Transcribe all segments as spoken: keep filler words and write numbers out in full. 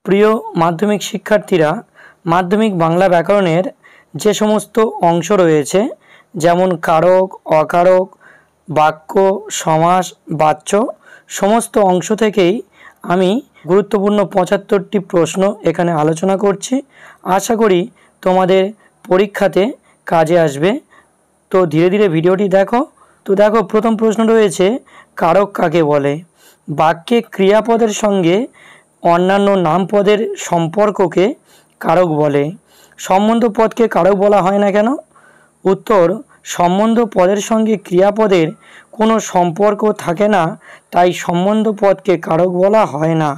প্রিয় মাধ্যমিক শিক্ষার্থীরা, মাধ্যমিক বাংলা ব্যাকরণের যে সমস্ত অংশ রয়েছে যেমন কারক, অকারক, বাক্য, সমাস, বাচ্য সমস্ত অংশ থেকেই আমি গুরুত্বপূর্ণ পঁচাত্তরটি প্রশ্ন এখানে আলোচনা করছি। আশা করি তোমাদের পরীক্ষাতে কাজে আসবে। তো ধীরে ধীরে ভিডিওটি দেখো। তো দেখো, প্রথম প্রশ্ন রয়েছে, কারক কাকে বলে? বাক্যে ক্রিয়াপদের সঙ্গে অন্যান্য নামপদের সম্পর্ককে কারক বলে। সম্বন্ধ পদকে কারক বলা হয় না কেন? উত্তর, সম্বন্ধ পদের সঙ্গে ক্রিয়াপদের কোনো সম্পর্ক থাকে না, তাই সম্বন্ধ পদকে কারক বলা হয় না।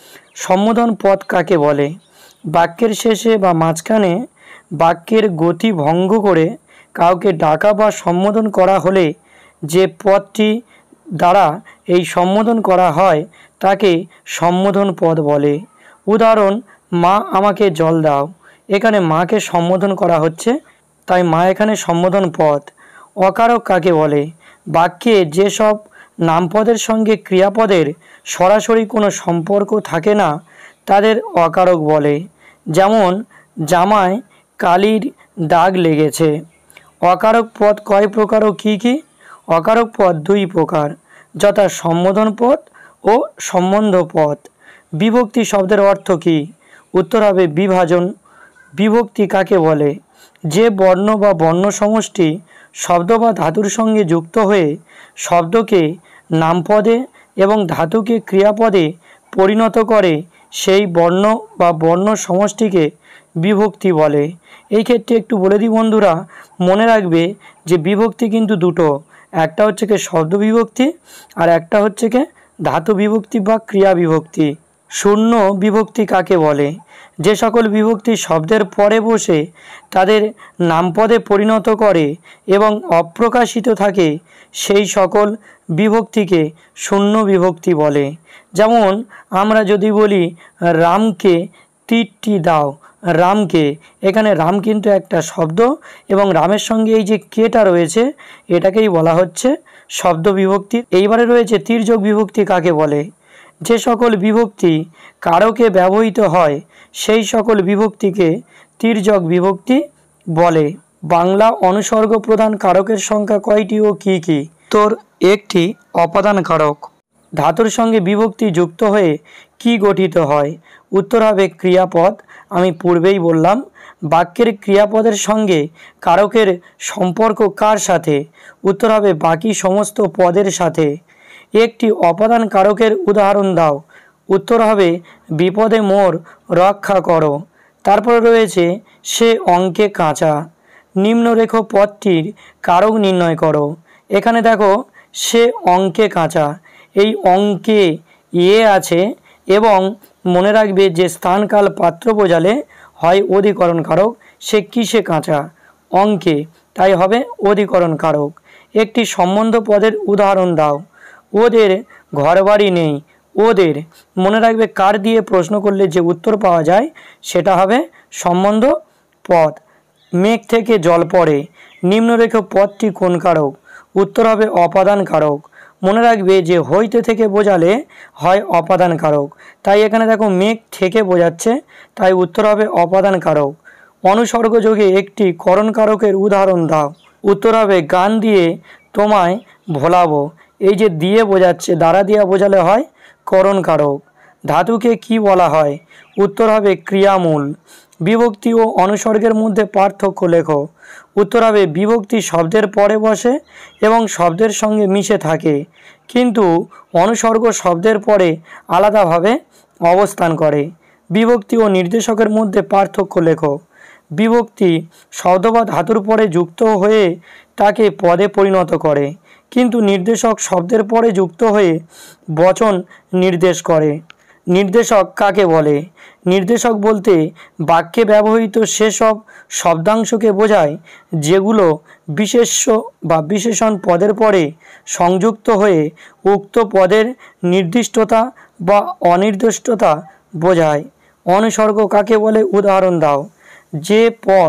সম্বোধন পদ কাকে বলে? বাক্যের শেষে বা মাঝখানে বাক্যের গতি ভঙ্গ করে কাউকে ডাকা বা সম্বোধন করা হলে যে পদটি দ্বারা এই সম্বোধন করা হয় তাকে সম্বোধন পদ বলে। উদাহরণ, মা আমাকে জল দাও। এখানে মাকে সম্বোধন করা হচ্ছে, তাই মা এখানে সম্বোধন পদ। অকারক কাকে বলে? বাক্যে যেসব নামপদের সঙ্গে ক্রিয়াপদের সরাসরি কোনো সম্পর্ক থাকে না তাদের অকারক বলে। যেমন, জামায় কালির দাগ লেগেছে। অকারক পদ কয় প্রকার ও কী কী? অকারক পদ দুই প্রকার, যথা সম্বোধন পদ ও সম্বন্ধ পদ। বিভক্তি শব্দের অর্থ কী? উত্তর হবে বিভাজন। বিভক্তি কাকে বলে? যে বর্ণ বা বর্ণ সমষ্টি শব্দ বা ধাতুর সঙ্গে যুক্ত হয়ে শব্দকে নামপদে এবং ধাতুকে ক্রিয়াপদে পরিণত করে সেই বর্ণ বা বর্ণ সমষ্টিকে বিভক্তি বলে। এই ক্ষেত্রে একটু বলে দিই বন্ধুরা, মনে রাখবে যে বিভক্তি কিন্তু দুটো, একটা হচ্ছে কি শব্দ বিভক্তি আর একটা হচ্ছে কি ধাতু বিভক্তি বা ক্রিয়া বিভক্তি। শূন্য বিভক্তি কাকে বলে? যে সকল বিভক্তি শব্দের পরে বসে তাদের নামপদে পরিণত করে এবং অপ্রকাশিত থাকে সেই সকল বিভক্তিকে শূন্য বিভক্তি বলে। যেমন আমরা যদি বলি রামকে তীরটি দাও, রামকে, এখানে রাম কিন্তু একটা শব্দ এবং রামের সঙ্গে এই যে কেটা রয়েছে এটাকেই বলা হচ্ছে শব্দ বিভক্তি। এইবারে রয়েছে তির্যক বিভক্তি কাকে বলে? যে সকল বিভক্তি কারকে ব্যবহৃত হয় সেই সকল বিভক্তিকে তির্যক বিভক্তি বলে। বাংলা অনুসর্গ প্রধান কারকের সংখ্যা কয়টি ও কী কী? তোর একটি অপাদান কারক। ধাতুর সঙ্গে বিভক্তি যুক্ত হয়ে কি গঠিত হয়? উত্তর হবে ক্রিয়াপদ। আমি পূর্বেই বললাম। বাক্যের ক্রিয়াপদের সঙ্গে কারকের সম্পর্ক কার সাথে? উত্তর হবে বাকি সমস্ত পদের সাথে। একটি অপাদান কারকের উদাহরণ দাও। উত্তর হবে বিপদে মোর রক্ষা করো। তারপরে রয়েছে সে অঙ্কে কাঁচা। নিম্নরেখ পদটির কারক নির্ণয় করো। এখানে দেখো সে অঙ্কে কাঁচা, এই অঙ্কে ইয়ে আছে এবং মনে রাখবে যে স্থানকাল পাত্র বোঝালে হয় অধিকরণ কারক, সে কিসে কাঁচা? অঙ্কে, তাই হবে অধিকরণ কারক। একটি সম্বন্ধ পদের উদাহরণ দাও। ওদের ঘরবাড়ি নেই। ওদের, মনে রাখবে কার দিয়ে প্রশ্ন করলে যে উত্তর পাওয়া যায় সেটা হবে সম্বন্ধ পদ। মেঘ থেকে জল পড়ে। নিম্নরেখ পদটি কোন কারক? উত্তর হবে অপাদান কারক। মনে রাখবে যে হইতে থেকে বোঝালে হয় অপাদান কারক, তাই এখানে দেখো মেঘ থেকে বোঝাচ্ছে, তাই উত্তর হবে অপাদান কারক। অনুসর্গ যোগে একটি করণ কারকের উদাহরণ দাও। উত্তর হবে গান দিয়ে তোমায় ভোলাবো। এই যে দিয়ে বোঝাচ্ছে, দ্বারা দিয়া বোঝালে হয় করণ কারক। ধাতুকে কি বলা হয়? উত্তর হবে ক্রিয়ামূল। বিভক্তি ও অনুসর্গের মধ্যে পার্থক্য লেখো। উত্তর হবে বিভক্তি শব্দের পরে বসে এবং শব্দের সঙ্গে মিশে থাকে, কিন্তু অনুসর্গ শব্দের পরে আলাদাভাবে অবস্থান করে। বিভক্তি ও নির্দেশকের মধ্যে পার্থক্য লেখো। বিভক্তি শব্দ বা ধাতুর পরে যুক্ত হয়ে তাকে পদে পরিণত করে, কিন্তু নির্দেশক শব্দের পরে যুক্ত হয়ে বচন নির্দেশ করে। নির্দেশক কাকে বলে? নির্দেশক বলতে বাক্যে ব্যবহৃত সেসব শব্দাংশকে বোঝায় যেগুলো বিশেষ্য বা বিশেষণ পদের পরে সংযুক্ত হয়ে উক্ত পদের নির্দিষ্টতা বা অনির্দিষ্টতা বোঝায়। অনুসর্গ কাকে বলে? উদাহরণ দাও। যে পদ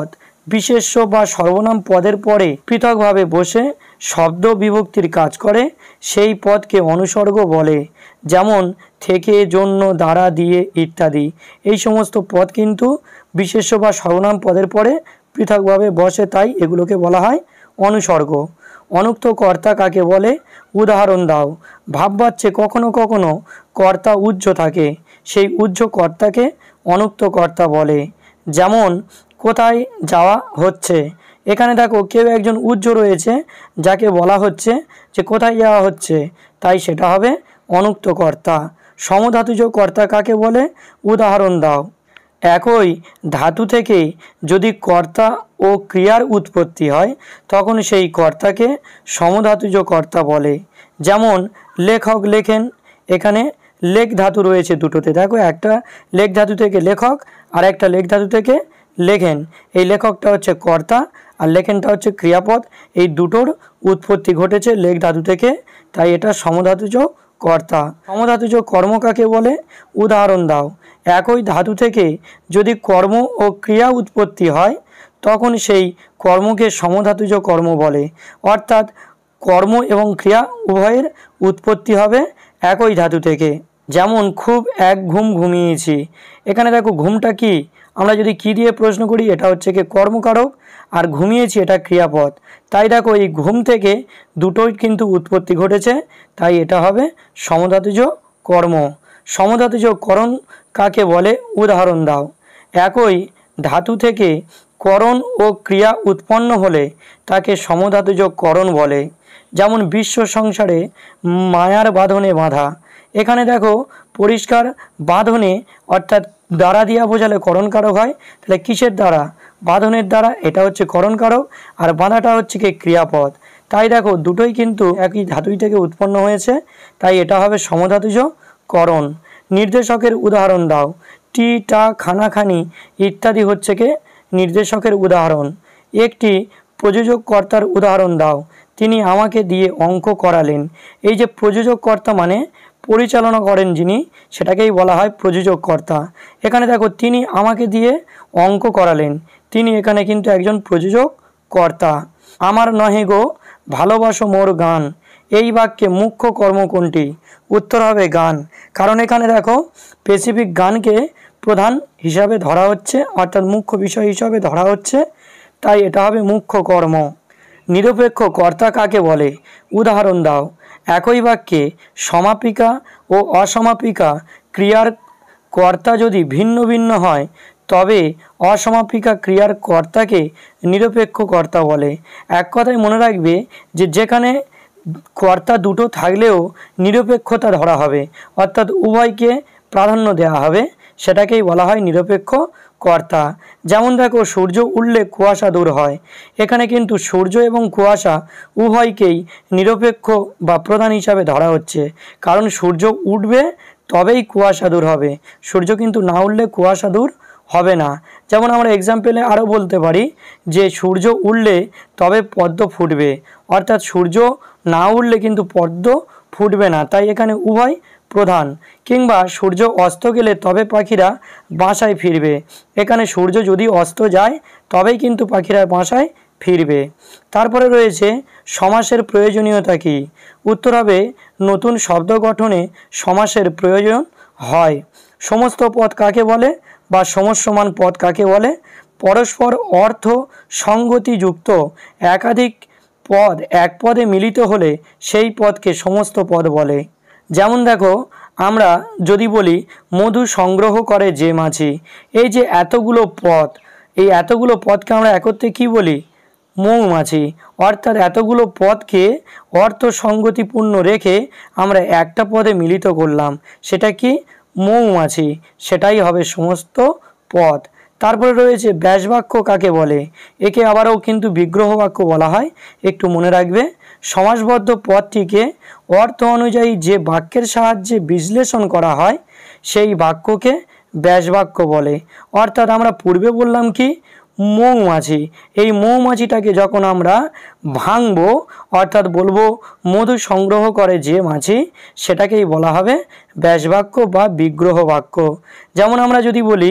বিশেষ্য বা সর্বনাম পদের পরে পৃথকভাবে বসে শব্দ বিভক্তির কাজ করে সেই পদকে অনুসর্গ বলে। যেমন থেকে, জন্য, দ্বারা, দিয়ে ইত্যাদি। এই সমস্ত পদ কিন্তু বিশেষ্য বা সর্বনাম পদের পরে পৃথকভাবে বসে, তাই এগুলোকে বলা হয় অনুসর্গ। অনুক্ত কর্তা কাকে বলে? উদাহরণ দাও। ভাববাচ্যে কখনো কখনো কর্তা উজ্জ থাকে, সেই উজ্জ কর্তাকে অনুক্ত কর্তা বলে। যেমন কোথায় যাওয়া হচ্ছে, এখানে দেখো কেউ একজন উজ্জ রয়েছে যাকে বলা হচ্ছে যে কোথায় যাওয়া হচ্ছে, তাই সেটা হবে অনুক্ত কর্তা। সমধাতুজ কর্তা কাকে বলে? উদাহরণ দাও। একই ধাতু থেকে যদি কর্তা ও ক্রিয়ার উৎপত্তি হয় তখন সেই কর্তাকে সমধাতুজ কর্তা বলে। যেমন লেখক লেখেন, এখানে লেখ ধাতু রয়েছে দুটোতে। দেখো একটা লেখ ধাতু থেকে লেখক আর একটা লেখ ধাতু থেকে লেখেন। এই লেখকটা হচ্ছে কর্তা আর লেখেনটা হচ্ছে ক্রিয়াপদ। এই দুটোর উৎপত্তি ঘটেছে লেখ ধাতু থেকে, তাই এটা সমধাতুজ কর্তা। সমধাতুজ কর্ম কাকে বলে? উদাহরণ দাও। একই ধাতু থেকে যদি কর্ম ও ক্রিয়া উৎপত্তি হয় তখন সেই কর্মকে সমধাতুজ কর্ম বলে। অর্থাৎ কর্ম এবং ক্রিয়া উভয়ের উৎপত্তি হবে একই ধাতু থেকে। যেমন খুব এক ঘুম ঘুমিয়েছি, এখানে দেখো ঘুমটা কি, আমরা যদি কি দিয়ে প্রশ্ন করি, এটা হচ্ছে কি কর্মকারক, আর ঘুমিয়েছি এটা ক্রিয়াপদ। তাই দেখো এই ঘুম থেকে দুটোই কিন্তু উৎপত্তি ঘটেছে, তাই এটা হবে সমধাতুজ কর্ম। সমধাতুজ করণ কাকে বলে? উদাহরণ দাও। একই ধাতু থেকে করণ ও ক্রিয়া উৎপন্ন হলে তাকে সমধাতুজ করণ বলে। যেমন বিশ্ব সংসারে মায়ার বাঁধনে বাঁধা, এখানে দেখো পরিষ্কার বাঁধনে অর্থাৎ দ্বারা দিয়া বোঝালে করণকারক হয়, তাহলে কিসের দ্বারা? বাঁধনের দ্বারা, এটা হচ্ছে করণকারক, আর বাঁধাটা হচ্ছে কি ক্রিয়াপদ। তাই দেখো দুটোই কিন্তু একই ধাতুই থেকে উৎপন্ন হয়েছে, তাই এটা হবে সমধাতুজ করণ। নির্দেশকের উদাহরণ দাও। টি, টা, খানা, খানি ইত্যাদি হচ্ছে কি নির্দেশকের উদাহরণ। একটি প্রযোজক কর্তার উদাহরণ দাও। তিনি আমাকে দিয়ে অঙ্ক করালেন। এই যে প্রযোজক কর্তা মানে পরিচালনা করেন যিনি, সেটাকেই বলা হয় প্রযোজক কর্তা। এখানে দেখো তিনি আমাকে দিয়ে অঙ্ক করালেন, তিনি এখানে কিন্তু একজন প্রযোজক কর্তা। আমার নহে গো ভালোবাসো মোর গান, এই বাক্যে মুখ্য কর্ম কোনটি? উত্তর হবে গান, কারণ এখানে দেখো স্পেসিফিক গানকে প্রধান হিসাবে ধরা হচ্ছে, অর্থাৎ মুখ্য বিষয় হিসাবে ধরা হচ্ছে, তাই এটা হবে মুখ্য কর্ম। নিরপেক্ষ কর্তা কাকে বলে? উদাহরণ দাও। একই বাক্যে সমাপিকা ও অসমাপিকা ক্রিয়ার কর্তা যদি ভিন্ন ভিন্ন হয় তবে অসমাপিকা ক্রিয়ার কর্তাকে নিরপেক্ষ কর্তা বলে। এক কথায় মনে রাখবে যে যেখানে কর্তা দুটো থাকলেও নিরপেক্ষতা ধরা হবে, অর্থাৎ উভয়কে প্রাধান্য দেওয়া হবে, সেটাকেই বলা হয় নিরপেক্ষ কর্তা। যেমন দেখো সূর্য উঠলে কুয়াশা দূর হয়, এখানে কিন্তু সূর্য এবং কুয়াশা উভয়কেই নিরপেক্ষ বা প্রধান হিসাবে ধরা হচ্ছে, কারণ সূর্য উঠবে তবেই কুয়াশা দূর হবে, সূর্য কিন্তু না উঠলে কুয়াশা দূর হবে না। যেমন আমরা এক্সাম্পলে আরও বলতে পারি যে সূর্য উঠলে তবে পদ্ম ফুটবে, অর্থাৎ সূর্য না উঠলে কিন্তু পদ্ম ফুটবে না, তাই এখানে উভয় প্রধান। কিংবা সূর্য অস্ত গেলে তবে পাখিরা বাসায় ফিরবে, এখানে সূর্য যদি অস্ত যায় তবেই কিন্তু পাখিরা বাসায় ফিরবে। তারপরে রয়েছে সমাসের প্রয়োজনীয়তা কী? উত্তর হবে নতুন শব্দ গঠনে সমাসের প্রয়োজন হয়। সমস্ত পদ কাকে বলে বা সমস্যমান পদ কাকে বলে? পরস্পর অর্থ সঙ্গতিযুক্ত একাধিক পদ এক পদে মিলিত হলে সেই পদকে সমস্ত পদ বলে। যেমন দেখো আমরা যদি বলি মধু সংগ্রহ করে যে মাছি, এই যে এতগুলো পদ, এই এতগুলো পদকে আমরা একত্রে কি বলি? মৌমাছি। অর্থাৎ এতগুলো পদকে অর্থ সঙ্গতিপূর্ণ রেখে আমরা একটা পদে মিলিত করলাম, সেটা কি? মৌমাছি। সেটাই হবে সমস্ত পদ। তারপরে রয়েছে ব্যাসবাক্য কাকে বলে? একে আবারও কিন্তু বিগ্রহ বাক্য বলা হয়, একটু মনে রাখবে। সমাসবদ্ধ পদটিকে অর্থ অনুযায়ী যে বাক্যের সাহায্যে বিশ্লেষণ করা হয় সেই বাক্যকে ব্যাসবাক্য বলে। অর্থাৎ আমরা পূর্বে বললাম কি মৌমাছি, এই মৌমাছিটাকে যখন আমরা ভাঙবো অর্থাৎ বলবো মধু সংগ্রহ করে যে মাছি, সেটাকেই বলা হবে ব্যাসবাক্য বা বিগ্রহ বাক্য। যেমন আমরা যদি বলি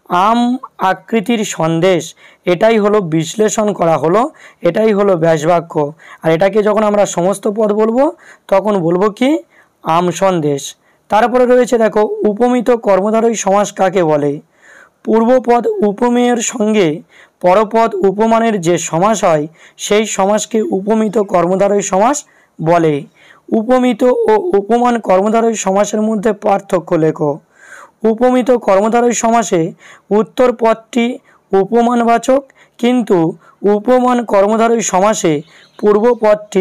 আম আকৃতির সন্দেশ, এটাই হলো বিশ্লেষণ করা হলো, এটাই হলো ব্যাসবাক্য। আর এটাকে যখন আমরা সমস্ত পদ বলবো তখন বলবো কি আম সন্দেশ। তারপরে রয়েছে দেখো উপমিত কর্মধারয় সমাস কাকে বলে। পূর্বপদ উপমেয়ের সঙ্গে পরপদ উপমানের যে সমাস হয় সেই সমাসকে উপমিত কর্মধারয় সমাস বলে। উপমিত ও উপমান কর্মধারয় সমাসের মধ্যে পার্থক্য লেখো। উপমিত কর্মধারয় সমাসে উত্তর পদটি উপমানবাচক, কিন্তু উপমান কর্মধারয় সমাসে পূর্ব পদটি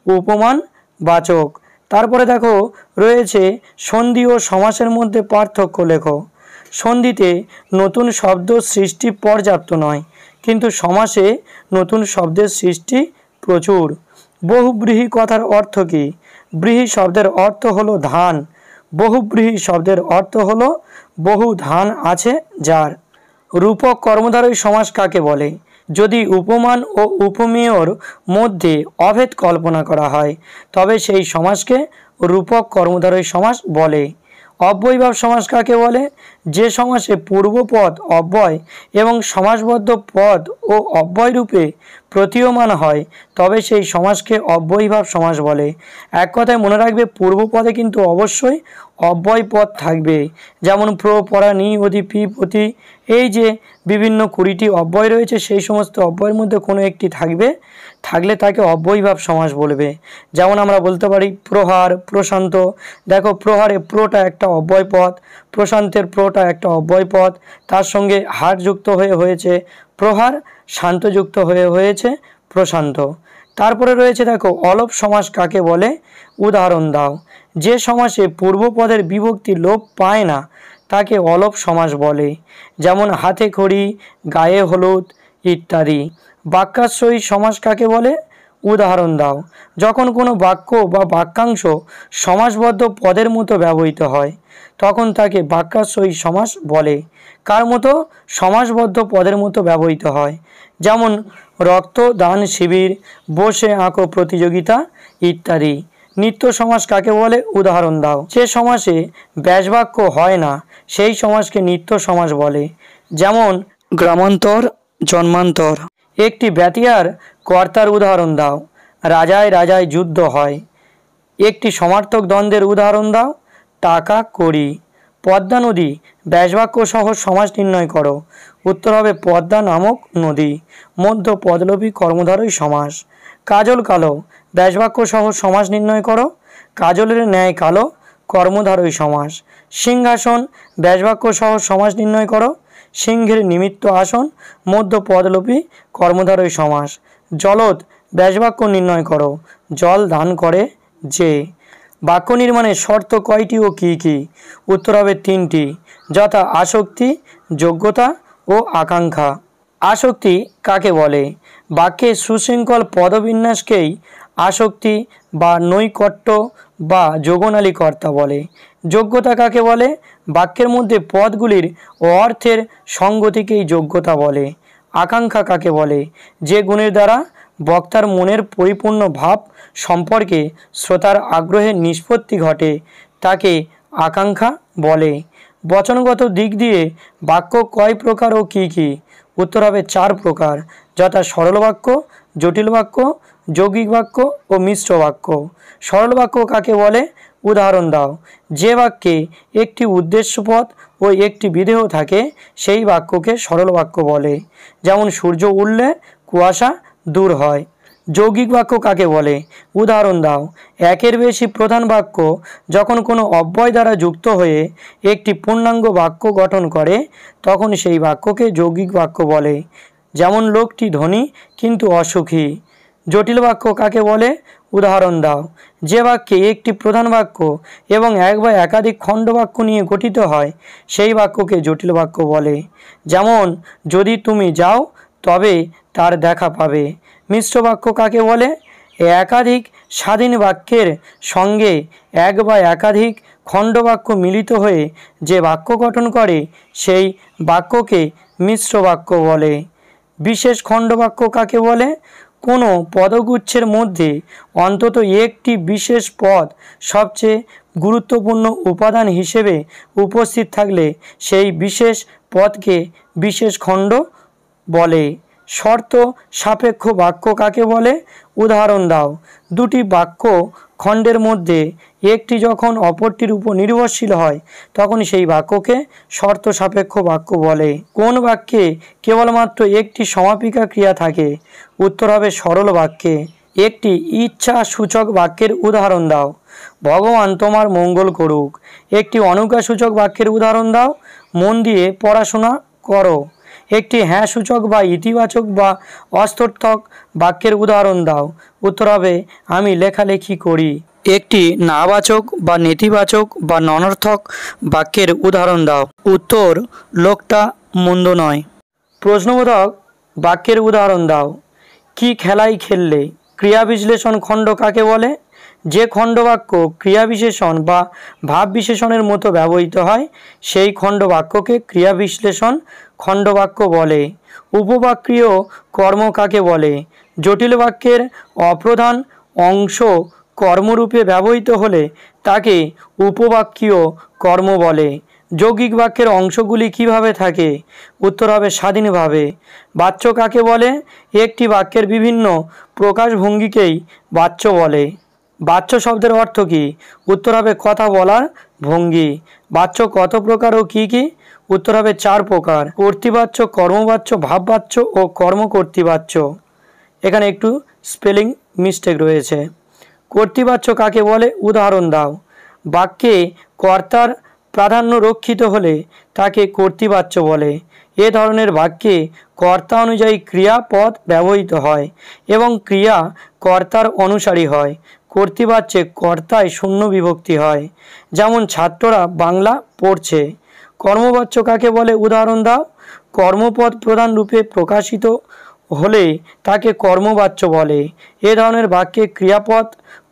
উপমানবাচক। তারপরে দেখো রয়েছে সন্ধি ও সমাসের মধ্যে পার্থক্য লেখো। সন্ধিতে নতুন শব্দ সৃষ্টি পর্যাপ্ত নয়, কিন্তু সমাসে নতুন শব্দের সৃষ্টি প্রচুর। বহুব্রীহি কথার অর্থ কী? ব্রীহি শব্দের অর্থ হলো ধান। বহুব্রীহি শব্দের অর্থ হলো বহু ধান আছে যার। রূপক কর্মধারয় সমাস কাকে বলে? যদি উপমান ও উপমেয়র মধ্যে অভেদ কল্পনা করা হয় তবে সেই সমাসকে রূপক কর্মধারয় সমাস বলে। অব্যয়ভাব সমাস কাকে বলে? যে সমাসে পূর্বপদ অব্যয় এবং সমাসবদ্ধ পদ ও অব্যয় রূপে প্রতীয়মান হয় তবে সেই সমাসকে অব্যয়ভাব সমাস বলে। এক কথায় মনে রাখবে পূর্বপদে কিন্তু অবশ্যই অব্যয় পদ থাকবে, যেমন প্র, পরা, নি, অধি, পি, প্রতি, এই যে বিভিন্ন কুড়িটি অব্যয় রয়েছে সেই সমস্ত অব্যয়ের মধ্যে কোনো একটি থাকবে, থাকলে তাকে অব্যয়ভাব সমাস বলবে। যেমন আমরা বলতে পারি প্রহার, প্রশান্ত। দেখো প্রহারে প্রটা একটা অব্যয় পদ, প্রশান্তের প্রটা একটা অব্যয় পদ, তার সঙ্গে হার যুক্ত হয়ে হয়েছে প্রহার, শান্তযুক্ত হয়ে হয়েছে প্রশান্ত। তারপরে রয়েছে দেখো অলপ সমাস কাকে বলে? উদাহরণ দাও। যে সমাসে পূর্বপদের বিভক্তি লোপ পায় না তাকে অলপ সমাস বলে, যেমন হাতে খড়ি, গায়ে হলুদ ইত্যাদি। বাক্যাশ্রয়ী সমাস কাকে বলে? উদাহরণ দাও। যখন কোনো বাক্য বা বাক্যাংশ সমাসবদ্ধ পদের মতো ব্যবহৃত হয় তখন তাকে বাক্যাশ্রয়ী সমাস বলে। কার মতো? সমাসবদ্ধ পদের মতো ব্যবহৃত হয়, যেমন রক্তদান শিবির, বসে আঁকো প্রতিযোগিতা ইত্যাদি। নিত্য সমাস কাকে বলে? উদাহরণ দাও। যে সমাসে ব্যাসবাক্য হয় না সেই সমাসকে নিত্য সমাস বলে, যেমন গ্রামান্তর, জন্মান্তর। একটি ব্যতিয়ার কর্তার উদাহরণ দাও। রাজায় রাজায় যুদ্ধ হয়। একটি সমার্থক দ্বন্দ্বের উদাহরণ দাও। টাকা কড়ি। পদ্মা নদী ব্যাসবাক্য সহ সমাস নির্ণয় করো। উত্তর হবে পদ্মা নামক নদী। মধ্য পদলোপী কর্মধারয় সমাস। কাজল কালো ব্যাসবাক্য সহ সমাস নির্ণয় করো। কাজলের ন্যায় কালো কর্মধারয় সমাস। সিংহাসন ব্যাসবাক্য সহ সমাস নির্ণয় করো। সিংহের নিমিত্ত আসন মধ্য পদলোপী কর্মধারয় সমাস। জলদ ব্যাসবাক্য নির্ণয় করো। জল দান করে যে। বাক্য নির্মাণের শর্ত কয়টি ও কী কী? উত্তর হবে তিনটি, যথা আসক্তি, যোগ্যতা ও আকাঙ্ক্ষা। আসক্তি কাকে বলে? বাক্যে সুশৃঙ্খল পদবিন্যাসকেই আসক্তি বা নৈকট্য বা যোগনালী কর্তা বলে। যোগ্যতা কাকে বলে? বাক্যের মধ্যে পদগুলির অর্থের সঙ্গতিকেই যোগ্যতা বলে। আকাঙ্ক্ষা কাকে বলে? যে গুণের দ্বারা বক্তার মনের পরিপূর্ণ ভাব সম্পর্কে শ্রোতার আগ্রহের নিষ্পত্তি ঘটে তাকে আকাঙ্ক্ষা বলে। বচনগত দিক দিয়ে বাক্য কয় প্রকার ও কী কী? উত্তর হবে চার প্রকার, যথা সরল বাক্য, জটিল বাক্য, যৌগিক বাক্য ও মিশ্র বাক্য। সরল বাক্য কাকে বলে? উদাহরণ দাও। যে বাক্যে একটি উদ্দেশ্যপদ ও একটি বিধেয় থাকে সেই বাক্যকে সরল বাক্য বলে, যেমন সূর্য উঠলে কুয়াশা দূর হয়। যৌগিক বাক্য কাকে বলে? উদাহরণ দাও। একের বেশি প্রধান বাক্য যখন কোনো অব্যয় দ্বারা যুক্ত হয়ে একটি পূর্ণাঙ্গ বাক্য গঠন করে তখন সেই বাক্যকে যৌগিক বাক্য বলে, যেমন লোকটি ধনী কিন্তু অসুখী। জটিল বাক্য কাকে বলে? উদাহরণ দাও। যে বাক্যে একটি প্রধান বাক্য এবং এক বা একাধিক খণ্ড বাক্য নিয়ে গঠিত হয় সেই বাক্যকে জটিল বাক্য বলে, যেমন যদি তুমি যাও তবে তার দেখা পাবে। মিশ্র বাক্য কাকে বলে? একাধিক স্বাধীন বাক্যের সঙ্গে এক বা একাধিক খণ্ড বাক্য মিলিত হয়ে যে বাক্য গঠন করে সেই বাক্যকে মিশ্র বাক্য বলে। বিশেষ খণ্ড বাক্য কাকে বলে? কোনো পদগুচ্ছের মধ্যে অন্তত একটি বিশেষ পদ সবচেয়ে গুরুত্বপূর্ণ উপাদান হিসেবে উপস্থিত থাকলে সেই বিশেষ পদকে বিশেষ খণ্ড বলে। শর্ত সাপেক্ষ বাক্য কাকে বলে? উদাহরণ দাও। দুটি বাক্য খণ্ডের মধ্যে একটি যখন অপরটির উপর নির্ভরশীল হয় তখন সেই বাক্যকে শর্ত সাপেক্ষ বাক্য বলে। কোন বাক্যে কেবলমাত্র একটি সমাপিকা ক্রিয়া থাকে? উত্তর হবে সরল বাক্যে। একটি ইচ্ছা সূচক বাক্যের উদাহরণ দাও। ভগবান তোমার মঙ্গল করুক। একটি অনুজ্ঞা সূচক বাক্যের উদাহরণ দাও। মন দিয়ে পড়াশোনা করো। একটি হ্যাঁ সূচক বা ইতিবাচক বা অস্ত্রর্থক বাক্যের উদাহরণ দাও। উত্তর হবে আমি লেখালেখি করি। একটি নাবাচক বা নেতিবাচক বা ননর্থক বাক্যের উদাহরণ দাও। উত্তর লোকটা মন্দ নয়। প্রশ্নবোধক বাক্যের উদাহরণ দাও। কি খেলাই খেললে? ক্রিয়া বিশ্লেষণ খণ্ড কাকে বলে? যে খণ্ডবাক্য ক্রিয়া বিশেষণ বা ভাব বিশেষণের মতো ব্যবহৃত হয় সেই খণ্ডবাক্যকে ক্রিয়া বিশ্লেষণ খণ্ডবাক্য বলে। উপবাক্যীয় কর্ম কাকে বলে? জটিল বাক্যের অপ্রধান অংশ কর্মরূপে ব্যবহৃত হলে তাকে উপবাক্যীয় কর্ম বলে। যৌগিক বাক্যের অংশগুলি কিভাবে থাকে? উত্তর হবে স্বাধীনভাবে। বাচ্য কাকে বলে? একটি বাক্যের বিভিন্ন প্রকাশভঙ্গিকেই বাচ্য বলে। বাচ্য শব্দের অর্থ কী? উত্তর হবে কথা বলার ভঙ্গি। বাচ্য কত প্রকার ও কী কী? উত্তর হবে চার প্রকার: কর্তৃবাচ্য, কর্মবাচ্য, ভাববাচ্য ও কর্মকর্তৃবাচ্য। এখানে একটু স্পেলিং মিস্টেক রয়েছে। কর্তৃবাচ্য কাকে বলে? উদাহরণ দাও। বাক্যে কর্তার প্রাধান্য রক্ষিত হলে তাকে কর্তৃবাচ্য বলে। এ ধরনের বাক্যে কর্তা অনুযায়ী ক্রিয়াপদ ব্যবহৃত হয় এবং ক্রিয়া কর্তার অনুসারী হয়। কর্তৃবাচ্যে কর্তায় শূন্য বিভক্তি হয়, যেমন ছাত্ররা বাংলা পড়ছে। কর্মবাচ্য কাকে বলে? উদাহরণ দাও। কর্মপদ প্রধান রূপে প্রকাশিত হলে তাকে কর্মবাচ্য বলে। এ ধরনের বাক্যে ক্রিয়াপদ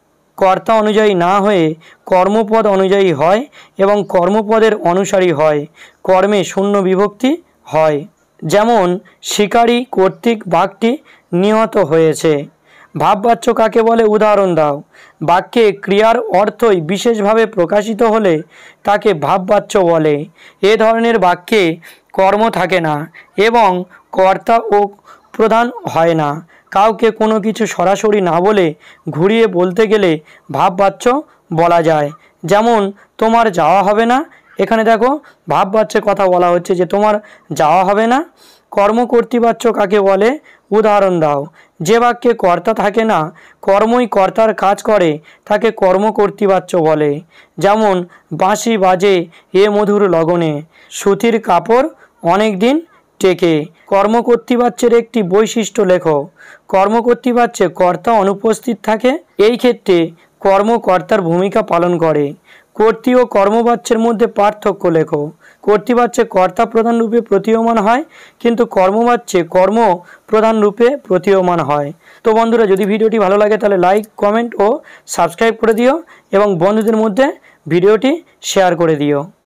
কর্তা অনুযায়ী না হয়ে কর্মপদ অনুযায়ী হয় এবং কর্মপদের অনুসারী হয়। কর্মে শূন্য বিভক্তি হয়, যেমন শিকারী কর্তৃক বাঘটি নিহত হয়েছে। ভাববাচ্য কাকে বলে? উদাহরণ দাও। বাক্যে ক্রিয়ার অর্থই বিশেষভাবে প্রকাশিত হলে তাকে ভাববাচ্য বলে। এ ধরনের বাক্যে কর্ম থাকে না এবং কর্তা ও প্রধান হয় না। কাউকে কোনো কিছু সরাসরি না বলে ঘুরিয়ে বলতে গেলে ভাববাচ্য বলা যায়, যেমন তোমার যাওয়া হবে না। এখানে দেখো ভাববাচ্যের কথা বলা হচ্ছে যে তোমার যাওয়া হবে না। কর্মকর্তৃবাচ্য কাকে বলে? উদাহরণ দাও। যে বাক্যে কর্তা থাকে না, কর্মই কর্তার কাজ করে, তাকে কর্মকর্তৃবাচ্য বলে। যেমন বাঁশি বাজে এ মধুর লগনে, সুতির কাপড় অনেক দিন টেকে। কর্মকর্তৃবাচ্যের একটি বৈশিষ্ট্য লেখো। কর্মকর্তৃবাচ্যে কর্তা অনুপস্থিত থাকে, এই ক্ষেত্রে কর্ম কর্তার ভূমিকা পালন করে। কর্তৃ ও কর্মবাচ্যের মধ্যে পার্থক্য লেখো। কর্তৃবাচ্যে কর্তা প্রধান রূপে প্রতীয়মান হয়, কিন্তু কর্মবাচ্যে কর্ম প্রধান রূপে প্রতীয়মান হয়। তো বন্ধুরা, যদি ভিডিওটি ভালো লাগে তাহলে লাইক, কমেন্ট ও সাবস্ক্রাইব করে দিও এবং বন্ধুদের মধ্যে ভিডিওটি শেয়ার করে দিও।